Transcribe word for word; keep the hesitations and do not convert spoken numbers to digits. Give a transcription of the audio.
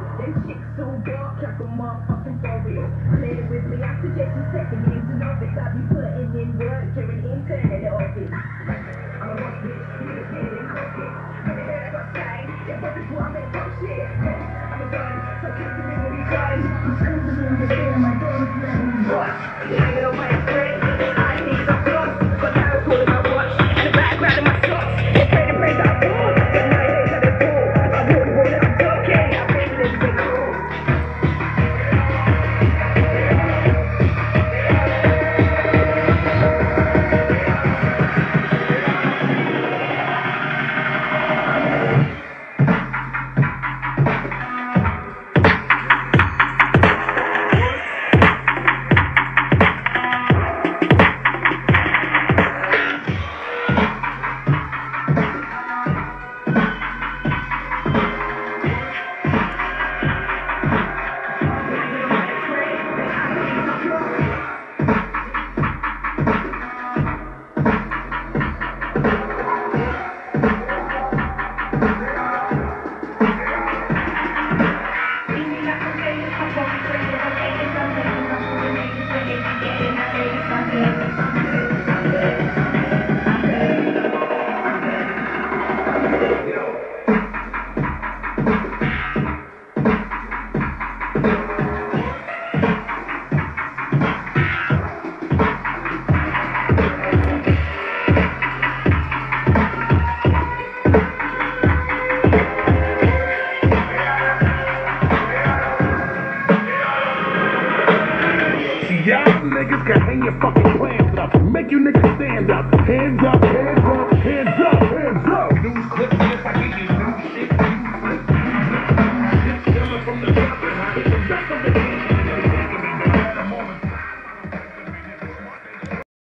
Them chicks so dark like a motherfucking forest. Play it with me, I suggest you second games and office. I be putting in work during internet office. I'm a rock bitch, you the kid and cook it. When the hell I got signed, yeah, but before I make up shit. I'm a gun, so keep the memory guys. I'm screaming in the air, my daughter's name. What? Hanging on my friend, I need some clothes. Got arrows all in my watch, and the background of my socks. They pray the praise I fall, but my days are the ball. I walk the road that I'm talking, I'm feeling it's been cool. Y'all niggas can hang your fucking plans up. Make you niggas stand up. Hands up, hands up.